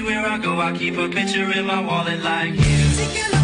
Everywhere I go, I keep a picture in my wallet like you.